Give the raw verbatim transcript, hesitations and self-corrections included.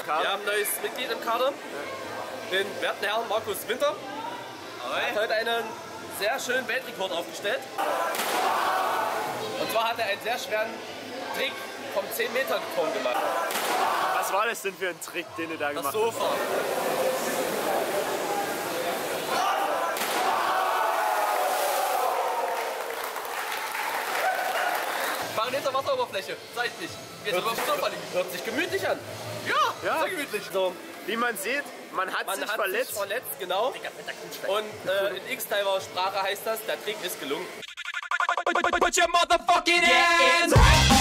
Kader. Wir haben ein neues Mitglied im Kader, den werten Herrn Markus Winter. Er hat heute einen sehr schönen Weltrekord aufgestellt. Und zwar hat er einen sehr schweren Trick vom zehn Meter Turm gemacht. Was war das denn für ein Trick, den du da Das gemacht Sofa. hast? Meter Wasseroberfläche, seitlich. Jetzt hört, sich, hört, hört sich gemütlich an. Ja, ja. Sehr gemütlich. So. Wie man sieht, man hat man sich hat verletzt. Sich verletzt, genau. Und äh, in X-Timer Sprache heißt das, der Trick ist gelungen. Put your motherfucking hands